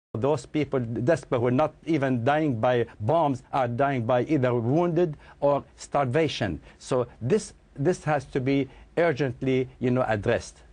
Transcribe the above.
Those people desperate who are not even dying by bombs are dying by either wounded or starvation. So this has to be urgently, addressed.